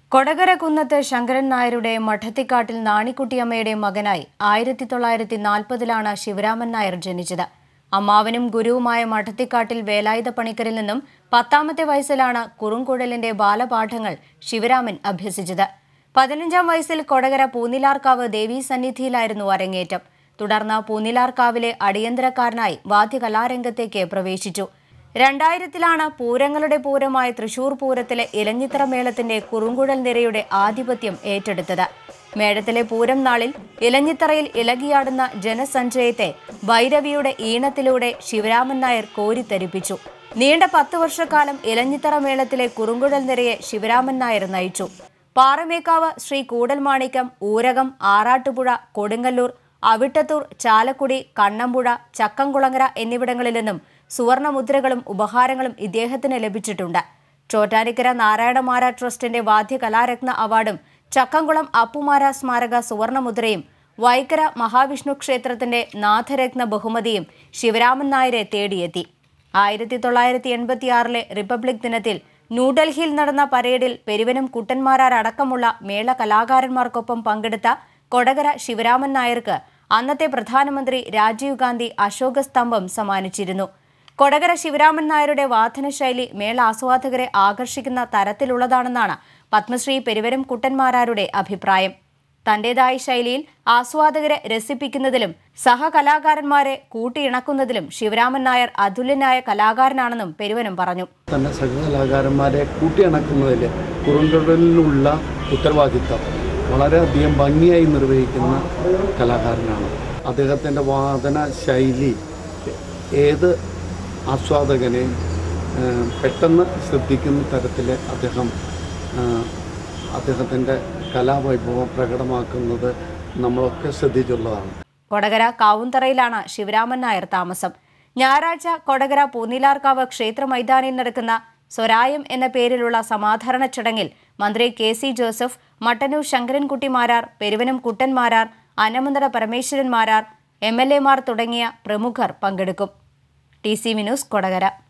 കൊടകര കുന്നത്ത് ശങ്കരൻ നായരുടെ മഠത്തിക്കാട്ടിൽ നാണിക്കുട്ടിയമ്മയുടെ മകനായി 1940-ലാണ് ശിവരാമൻ നായർ ജനിച്ചത്. അമ്മാവനും ഗുരുവുമായ മഠത്തിക്കാട്ടിൽ വേലായുധ പണിക്കരിൽ നിന്നും 10ാമത്തെ വയസ്സിലാണ് കുറുങ്കുഴലിന്റെ ബാലപാഠങ്ങൾ ശിവരാമൻ അഭ്യസിച്ചത്. 15ാം വയസ്സിൽ കൊടകര പൂനിലാർക്കാവ് ദേവീ സന്നിധിയിലായിരുന്നു അരങ്ങേറ്റം. തുടർന്ന് പൂനിലാർക്കാവിലെ അടിയന്തരക്കാരനായി വാദ്യകലാരംഗത്തേക്ക് പ്രവേശിച്ചു. 2000-ലാണ് പൂരങ്ങളുടെ പൂരമായ തൃശൂർ പൂരത്തിലെ ഇലഞ്ഞിത്തറ മേളത്തിന്റെ കുറുങ്കുഴൽ നിരയുടെ ആധിപത്യം ഏറ്റെടുത്തത്. മേളത്തിലെ പൂരം നാളിൽ ഇലഞ്ഞിത്തറയിൽ ഇളകിയാടുന്ന ജനസഞ്ചയത്തെ ഭൈരവിയുടെ ഈണത്തിലൂടെ ശിവരാമൻ നായർ കോരിത്തരിപ്പിച്ചു. നീണ്ട 10 വർഷക്കാലം ഇലഞ്ഞിത്തറ മേളത്തിലെ കുറുങ്കുഴൽ നിരയെ ശിവരാമൻ നായർ നയിച്ചു. പാറമേക്കാവ്, ശ്രീ കൂടൽമാണിക്യം, ഊരകം, ആറാട്ടുപുഴ, കൊടുങ്ങല്ലൂർ, അവിട്ടത്തൂർ, ചാലക്കുടി, കണ്ണമ്പുഴ, ചക്കംകുളങ്ങര എന്നിവിടങ്ങളിൽ നിന്നും സുവർണമുദ്രകളും ഉപഹാരങ്ങളും ഇദ്ദേഹത്തിന് ലഭിച്ചിട്ടുണ്ട്. ചോറ്റാനിക്കര നാരായണമാര ട്രസ്റ്റിന്റെ വാദ്യകലാരത്ന അവാർഡും ചക്കംകുളം അപ്പുമാര സ്മാരക സുവർണമുദ്രയും വൈക്കര മഹാവിഷ്ണു ക്ഷേത്രത്തിന്റെ നാഥരത്ന ബഹുമതിയും ശിവരാമൻ നായരെ തേടിയെത്തി. 1986-ലെ റിപ്പബ്ലിക് ദിനത്തിൽ ന്യൂഡൽഹിയിൽ നടന്ന പരേഡിൽ പെരുവനും കുട്ടന്മാരാർ അടക്കമുള്ള മേള കലാകാരന്മാർക്കൊപ്പം പങ്കെടുത്ത കൊടകര ശിവരാമൻ നായർക്ക് അന്നത്തെ പ്രധാനമന്ത്രി രാജീവ് ഗാന്ധി അശോകസ്തംഭം സമ്മാനിച്ചിരുന്നു. കൊടകര ശിവരാമൻ നായരുടെ വാദനശൈലി മേള ആസ്വാദകരെ ആകർഷിക്കുന്ന തരത്തിലുള്ളതാണെന്നാണ് പത്മശ്രീ പെരുവരും കുട്ടന്മാരാരുടെ അഭിപ്രായം. തന്റേതായ ശൈലിയിൽ ആസ്വാദകരെ രസിപ്പിക്കുന്നതിലും സഹകലാകാരന്മാരെ കൂട്ടിയിണക്കുന്നതിലും ശിവരാമൻ നായർ അതുല്യനായ കലാകാരനാണെന്നും പെരുവനും പറഞ്ഞു. തന്നെ സഹകലാകാരന്മാരെ കൂട്ടിയിണക്കുന്നതിൽ കുറുങ്കുഴലിനുള്ള ഉത്തരവാദിത്തം വളരെയധികം ഭംഗിയായി നിർവഹിക്കുന്ന കലാകാരനാണ്. അദ്ദേഹത്തിൻ്റെ വാദന ശൈലി ഏത് ആസ്വാദകനെ പെട്ടെന്ന് ശ്രദ്ധിക്കുന്ന തരത്തിൽ അദ്ദേഹത്തിൻ്റെ കലാവൈഭവം പ്രകടമാക്കുന്നത് നമ്മളൊക്കെ ശ്രദ്ധിച്ചുള്ളതാണ്. കൊടകര കാവുന്തറയിലാണ് ശിവരാമൻ നായർ താമസം. ഞായറാഴ്ച കൊടകര പൂനിലാർക്കാവ് ക്ഷേത്ര മൈതാനിയിൽ നടക്കുന്ന സ്വരായം എന്ന പേരിലുള്ള സമാധരണ ചടങ്ങിൽ മന്ത്രി KC Joseph, Mattannur Sankarankutty Marar, Peruvanam Kuttan Marar, Annamanada Parameswaran Marar, MLA മാർ തുടങ്ങിയ പ്രമുഖർ പങ്കെടുക്കും. TC news, Kodakara.